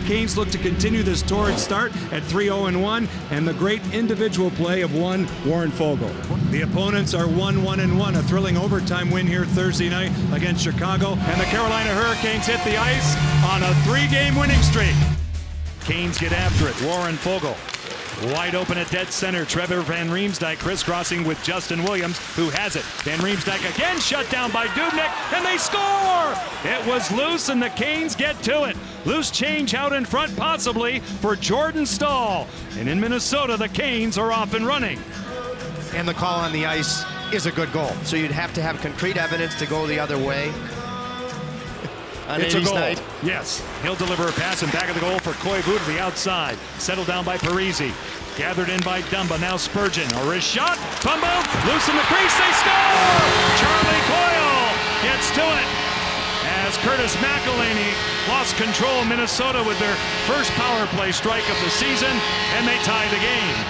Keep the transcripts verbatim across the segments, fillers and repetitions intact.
Canes look to continue this torrid start at three oh and one, and the great individual play of one Warren Fogle. The opponents are one one and one, a thrilling overtime win here Thursday night against Chicago, and the Carolina Hurricanes hit the ice on a three-game winning streak. Canes get after it. Warren Fogle wide open at dead center. Trevor Van Riemsdyk crisscrossing with Justin Williams, who has it. Van Riemsdyk again shut down by Dubnyk, and they score! It was loose, and the Canes get to it. Loose change out in front, possibly, for Jordan Staal. And in Minnesota, the Canes are off and running. And the call on the ice is a good goal. So you'd have to have concrete evidence to go the other way. It's a goal. Night. Yes. He'll deliver a pass and back of the goal for Koivu to the outside. Settled down by Parise. Gathered in by Dumba. Now Spurgeon. Or his shot. Fumble. Loose in the crease. They score! Charlie Coyle gets to it. As Curtis McElhinney lost control, Minnesota with their first power play strike of the season, and they tie the game.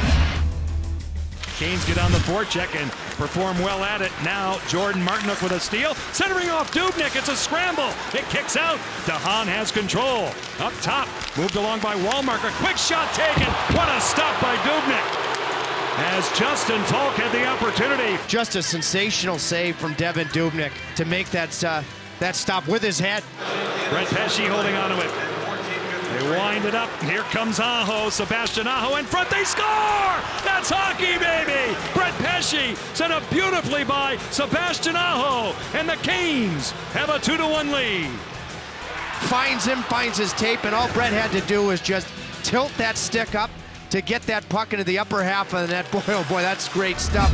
Canes get on the forecheck and perform well at it. Now Jordan Martinook with a steal. Centering off Dubnyk. It's a scramble. It kicks out. DeHaan has control. Up top. Moved along by Wallmark. A quick shot taken. What a stop by Dubnyk. As Justin Falk had the opportunity. Just a sensational save from Devan Dubnyk to make that, uh, that stop with his head. Brett Pesce holding on to it. They wind it up. Here comes Aho. Sebastian Aho in front. They score! That's hockey, baby! Brett Pesce sent it beautifully by Sebastian Aho. And the Canes have a two to one lead. Finds him, finds his tape, and all Brett had to do was just tilt that stick up to get that puck into the upper half of the net. Boy, oh boy, that's great stuff.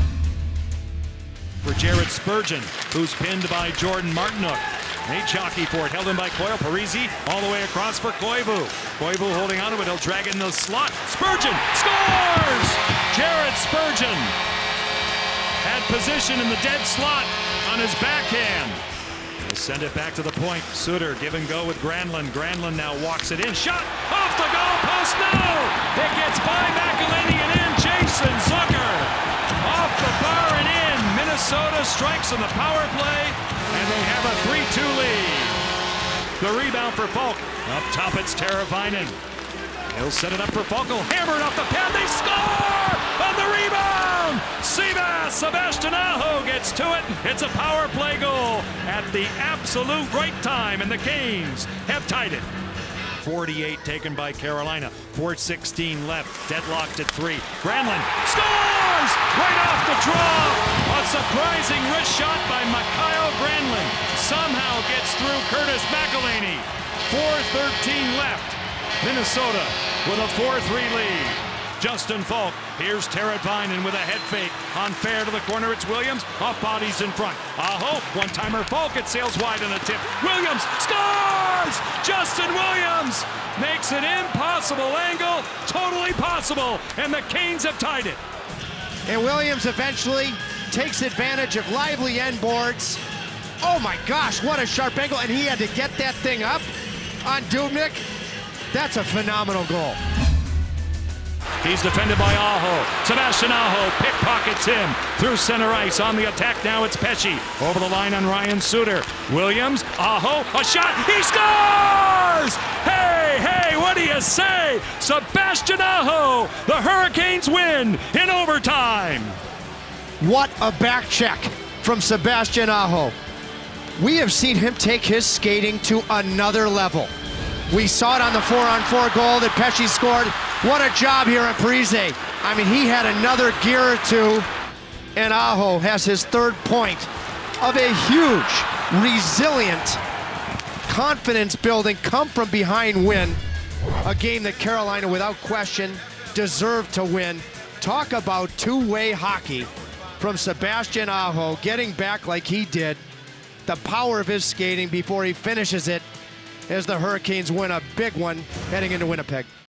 For Jared Spurgeon, who's pinned by Jordan Martinook. Nate Chalky for it, held in by Coyle. Parise all the way across for Koivu. Koivu holding on to it, he'll drag it in the slot. Spurgeon scores! Jared Spurgeon had position in the dead slot on his backhand. He'll send it back to the point. Suter give and go with Granlund. Granlund now walks it in. Shot off the goal post, no! It gets by McElhinney and in. Jason Zucker off the bar and in. Minnesota strikes on the power play, and they have a three two lead. The rebound for Falk. Up top, it's Teravainen. He'll set it up for Falco. Hammered off the pad. They score on the rebound. Seabass, Sebastian Aho gets to it. It's a power play goal at the absolute right time, and the Canes have tied it. forty-eight taken by Carolina. four sixteen left. Deadlocked at three. Granlund scores right off the draw. A surprising wrist shot by Mikael Granlund somehow gets through Curtis McElhinney. four thirteen left. Minnesota with a four three lead. Justin Falk. Here's Teravainen with a head fake. On fair to the corner, it's Williams. Off bodies in front. Aho, one-timer Falk. It sails wide on a tip. Williams scores! Justin Williams makes an impossible angle. Totally possible. And the Canes have tied it. And Williams eventually takes advantage of lively end boards. Oh my gosh, what a sharp angle. And he had to get that thing up on Dubnyk. That's a phenomenal goal. He's defended by Aho. Sebastian Aho pickpockets him through center ice. On the attack now, it's Pesce. Over the line on Ryan Suter. Williams, Aho, a shot. He scores! Hey, hey, what do you say? Sebastian Aho, the Hurricanes win in overtime. What a back check from Sebastian Aho. We have seen him take his skating to another level. We saw it on the four-on-four goal that Pesce scored. What a job here on Parise. I mean, he had another gear or two, and Aho has his third point of a huge, resilient, confidence-building, come-from-behind win. A game that Carolina, without question, deserved to win. Talk about two-way hockey from Sebastian Aho, getting back like he did. The power of his skating before he finishes it, as the Hurricanes win a big one heading into Winnipeg.